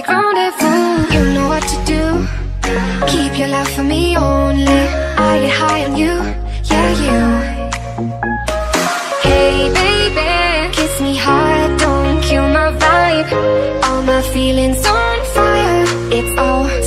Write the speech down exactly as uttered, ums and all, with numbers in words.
like rendezvous. You know what to do. Keep your love for me only. I get high on you, yeah, you. Hey baby, kiss me hard, don't kill my vibe. All my feelings on fire, it's all